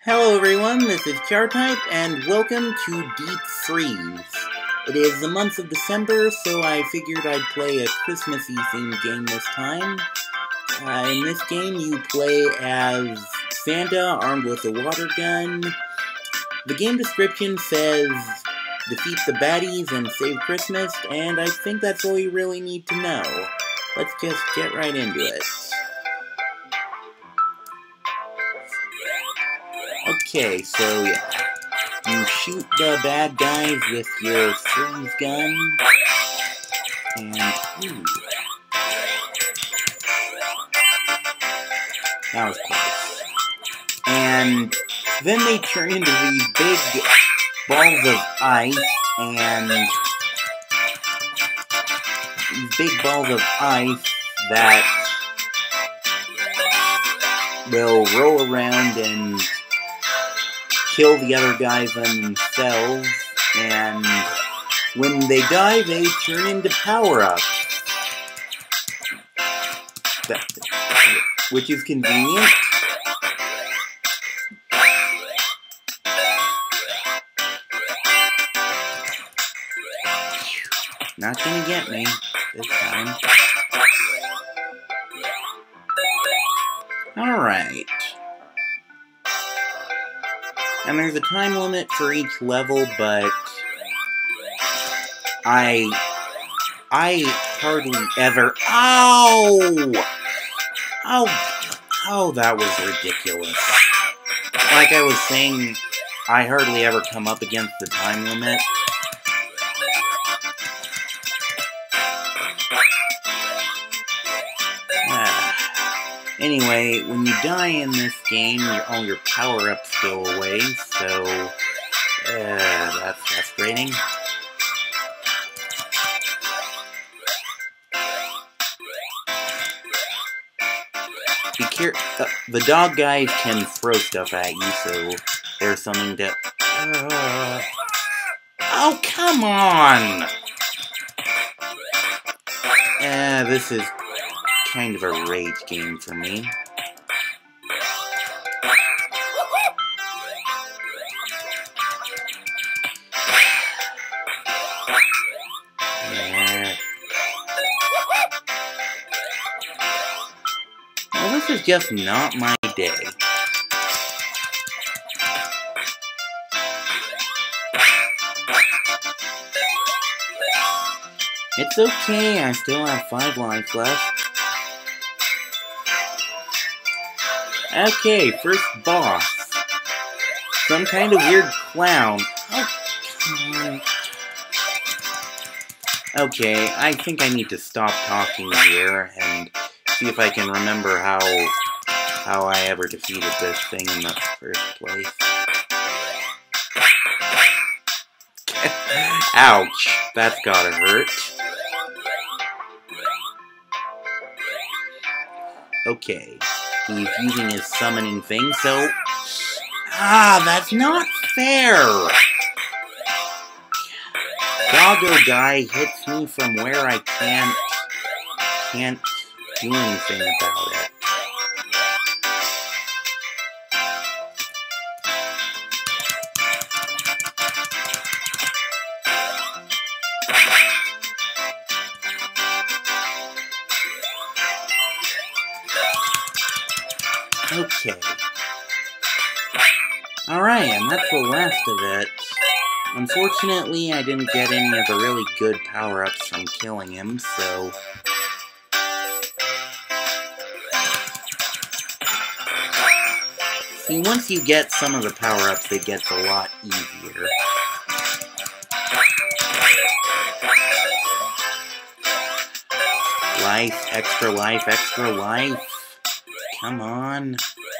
Hello everyone, this is Chartype, and welcome to Deep Freeze. It is the month of December, so I figured I'd play a Christmassy themed game this time. In this game, you play as Santa armed with a water gun. The game description says, defeat the baddies and save Christmas, and I think that's all you really need to know. Let's just get right into it. Okay, so yeah, you shoot the bad guys with your freeze gun, and that was close. And then they turn into these big balls of ice, and these big balls of ice that will roll around and kill the other guys themselves, and when they die, they turn into power-ups. Which is convenient. Not gonna get me this time. Alright. And there's a time limit for each level, but I hardly ever... Oh, that was ridiculous. Like I was saying, I hardly ever come up against the time limit. Anyway, when you die in this game, all your power-ups go away, so that's frustrating. Be careful. The dog guys can throw stuff at you, so there's something to... Oh, come on! This is kind of a rage game for me. Well, this is just not my day. It's okay, I still have 5 lives left. Okay, first boss. Some kind of weird clown. Oh, come on. Okay, I think I need to stop talking here and see if I can remember how I ever defeated this thing in the first place. Ouch, that's gotta hurt. Okay. He's using his summoning thing, so... that's not fair! Doggo guy hits me from where I can't do anything about it. Okay. Alright, and that's the last of it. Unfortunately, I didn't get any of the really good power-ups from killing him, so... See, once you get some of the power-ups, it gets a lot easier. Life, extra life, extra life. Come on.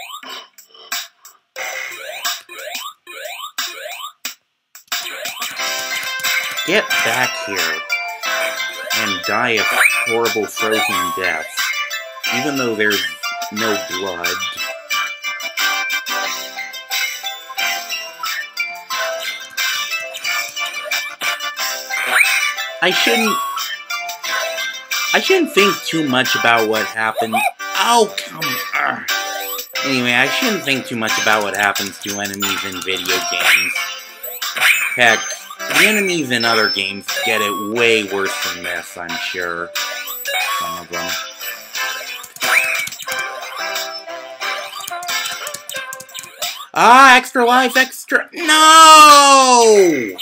Get back here and die a horrible frozen death, even though there's no blood. I shouldn't think too much about what happened. Oh, come on. Anyway, I shouldn't think too much about what happens to enemies in video games. Heck, the enemies in other games get it way worse than this, I'm sure. Some of them. Ah, extra life, extra... No!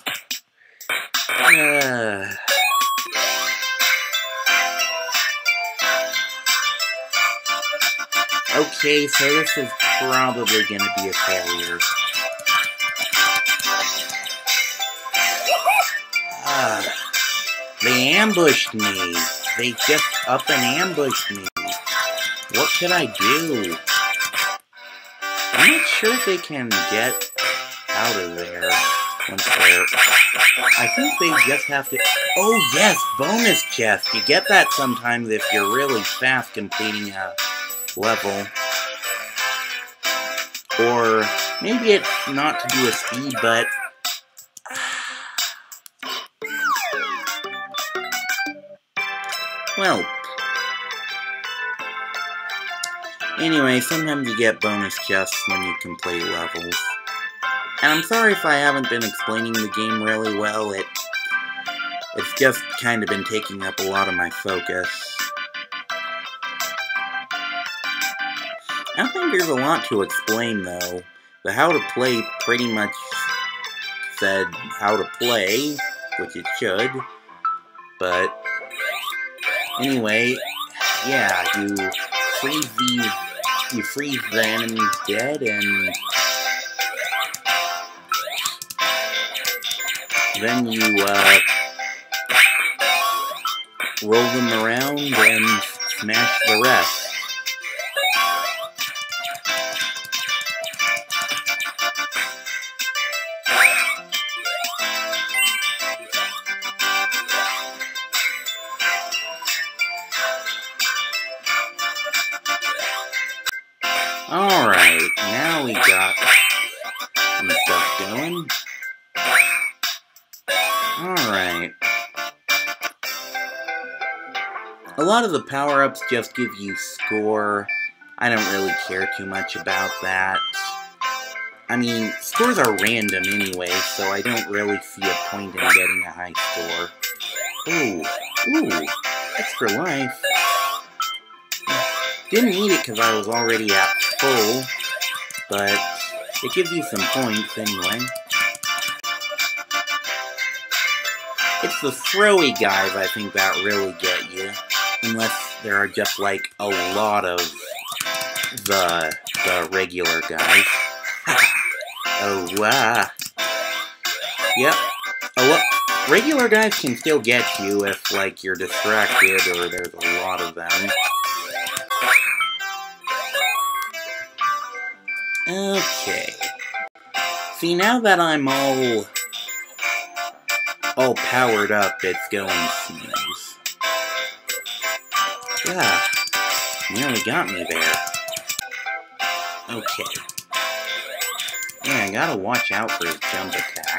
Okay, so this is probably gonna be a failure. They ambushed me. They just up and ambushed me. What could I do? I'm not sure if they can get out of there once they're... I think they just have to... Oh yes, bonus chest. You get that sometimes if you're really fast completing a level. Or maybe it's not to do with speed, but... Well... Anyway, sometimes you get bonus chests when you complete levels. And I'm sorry if I haven't been explaining the game really well, it's just kind of been taking up a lot of my focus. I don't think there's a lot to explain, though. The how to play pretty much said how to play, which it should. But, anyway, yeah, you freeze the enemies dead, and then you, roll them around and smash the rest. Alright, now we got some stuff going. Alright. A lot of the power-ups just give you score. I don't really care too much about that. I mean, scores are random anyway, so I don't really see a point in getting a high score. Ooh, extra life. Didn't need it because I was already at full, but it gives you some points anyway. It's the throwy guys, I think, that really get you. Unless there are just, like, a lot of the regular guys. Oh, wow. Yep. Regular guys can still get you if, like, you're distracted or there's a lot of them. Okay. See, now that I'm all powered up, it's going smooth. Yeah, nearly got me there. Okay. Yeah, I gotta watch out for his jump attack.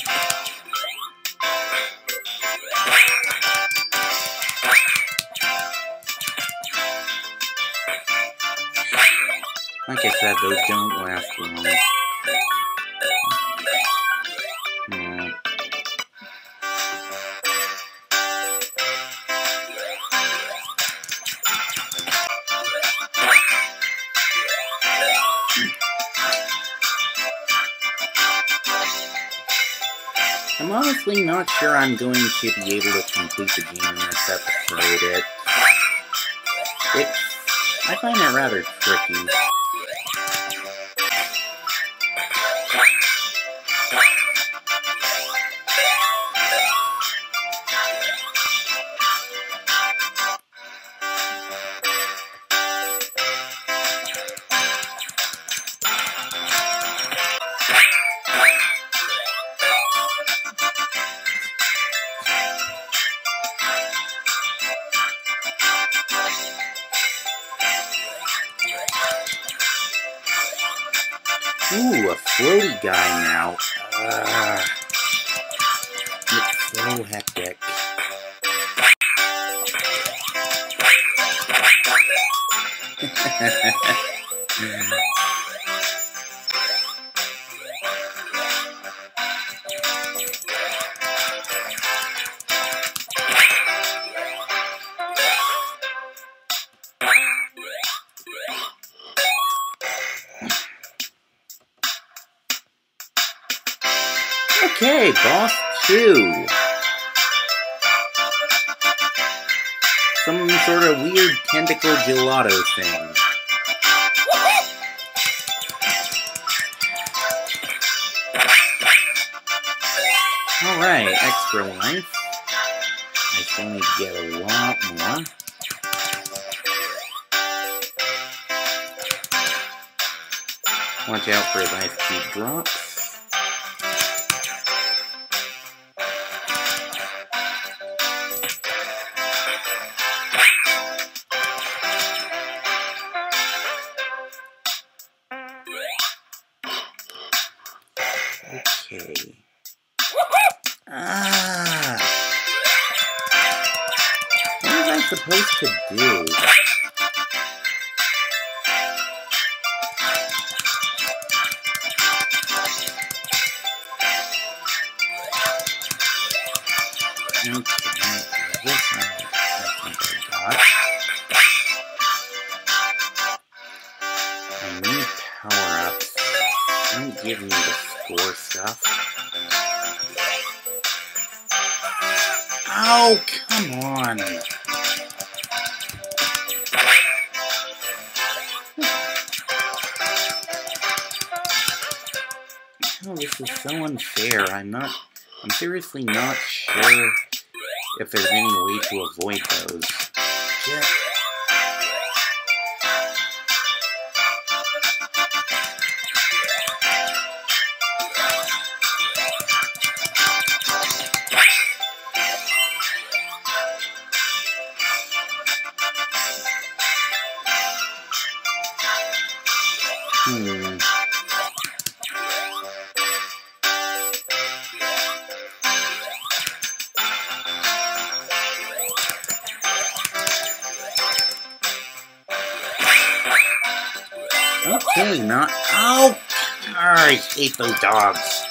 Like I said, those don't last long. I'm honestly not sure I'm going to be able to complete the game in this episode. I find it rather tricky. Ooh, a floaty guy now. It's so hectic. Okay, boss 2. Some sort of weird tentacle gelato thing. Alright, extra life. I still need to get a lot more. Watch out for life cube drops. Okay. What was I supposed to do? Okay, this one I think I got. I need power-ups. Don't give me the score stuff. Oh, come on! Oh, this is so unfair. I'm seriously not sure if there's any way to avoid those. Yeah. Okay, not. Oh! I hate those dogs.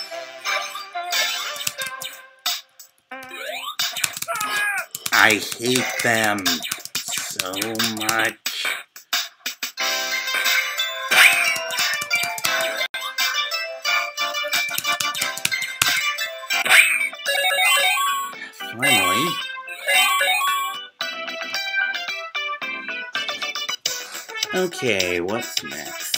I hate them so much. Finally. Okay, what's next?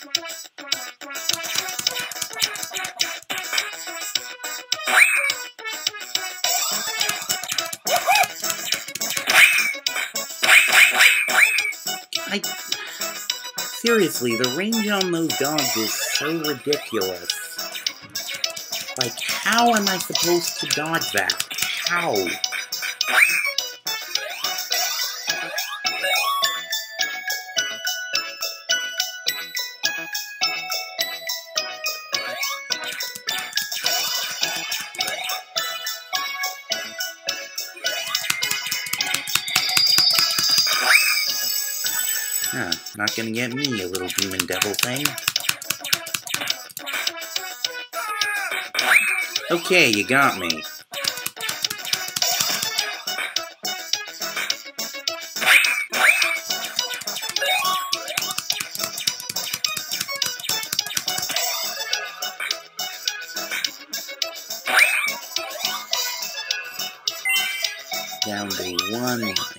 Seriously, the range on those dogs is so ridiculous. Like, how am I supposed to dodge that? How? Huh, not gonna get me, you little demon devil thing. Okay, you got me. Down to one life.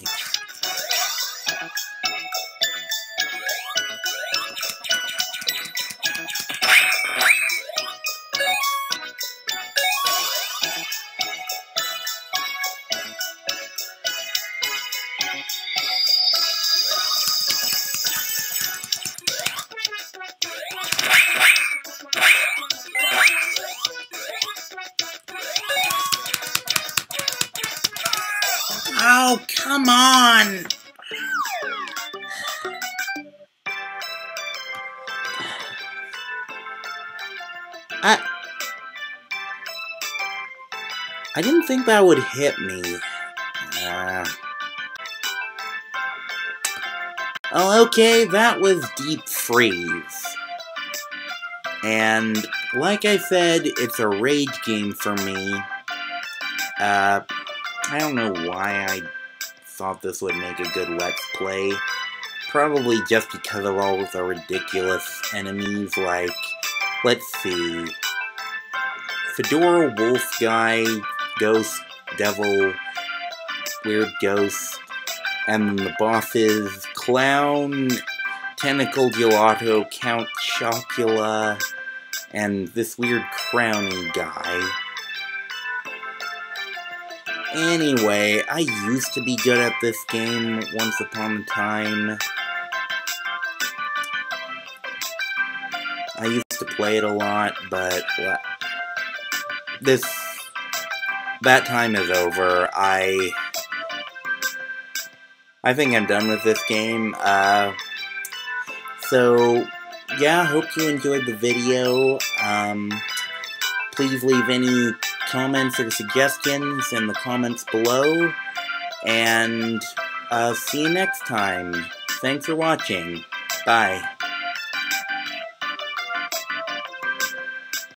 Oh, come on! I didn't think that would hit me. Oh, okay, that was Deep Freeze. And, like I said, it's a rage game for me. I don't know why I thought this would make a good Let's Play. Probably just because of all of the ridiculous enemies, like, let's see. Fedora Wolf Guy, Ghost, Devil, Weird Ghost, and the bosses Clown, Tentacle Gelato, Count Chocula, and this weird crowny guy. Anyway, I used to be good at this game once upon a time. I used to play it a lot, but that time is over. I think I'm done with this game. So yeah, hope you enjoyed the video. Please leave any comments or suggestions in the comments below, and see you next time. Thanks for watching. Bye.